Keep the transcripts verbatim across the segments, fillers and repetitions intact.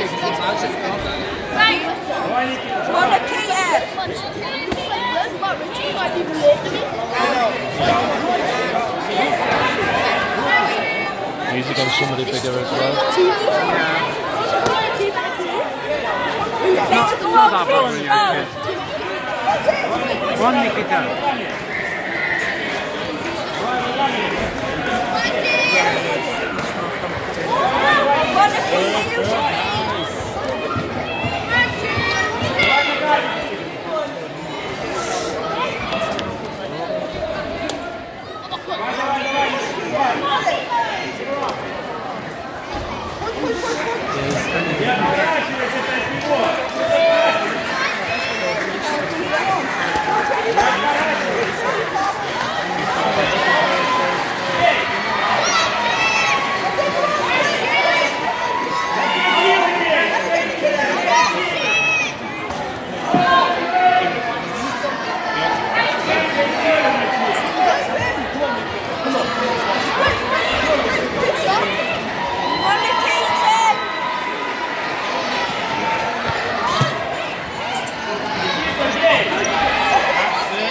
Music on somebody bigger as well. It's not, it's not that bad when you're a kid. One Nikita.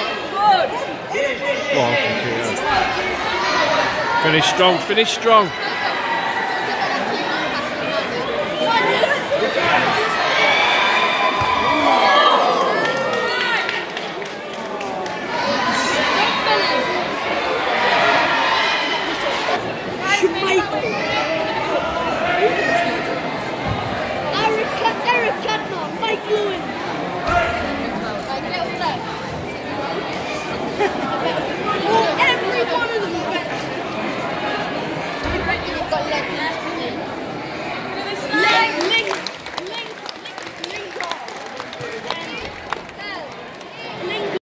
Finish strong, finish strong.